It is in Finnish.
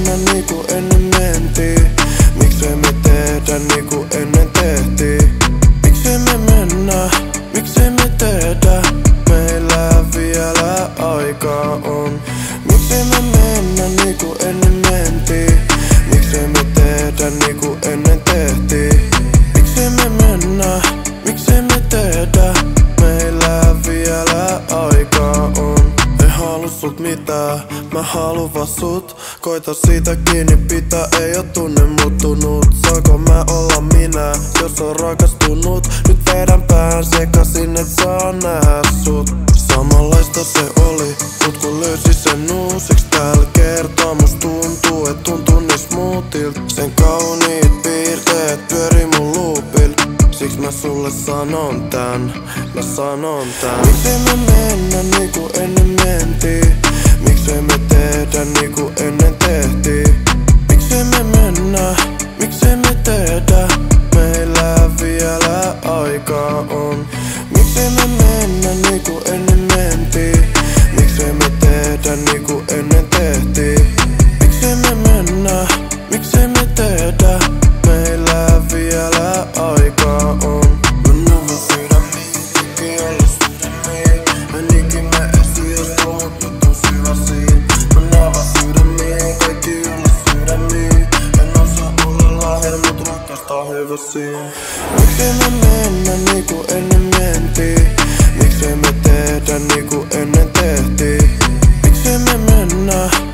mennä niinku ennen mentiin? Miksei me tehdä niinku ennen tehtiin? Miksei me mennä? Miksei me tehdä? Meillä vielä aikaa on. Miksei me mennä niinku ennen mentiin? Miksei me tehdä niinku ennen tehtiin? Miksei me mennä? Miksei me tehdä? Meillä vielä aikaa on. En halua sut mitään, mä haluan vaan sut. Koita siitä kiinni pitää, ei oo tunne muuttunut. Saanko mä olla minä, jos on rakastunut? Nyt vedän pään sekasin, et saa nähdä sut. Samanlaista se oli, mut kun löysi sen uusiksi tällä kertaa must tuntuu, et tuntuu niin smoothilt. Sen kauniit piirteet pyörii mun loopil. Siks mä sulle sanon tän, mä sanon tän. Miksei me mennä niinku ennen mentiin? Miksei me tehdä niinku ennen tehtiin? Miksei me mennä? Miksei me tehdä? Meillä vielä aikaa on. Miksei me mennä niinku ennen mentiin? Miksei me tehdä niinku ennen tehtiin? Miksei me mennä? Miksei me tehdä? Meillä vielä aikaa on. Mennään vaan sydämiin, kaikki olla sydämiin. En ikinä esty, jos puhut, nyt on syvä siin. Mennään vaan sydämiin, kaikki olla sydämiin. En osaa olla lahja, mut rakastaa hyvä siin. Miksei me mennä niinku ennen mentiin? Miksei me tehdä niinku ennen tehtiin? Miksei me mennä?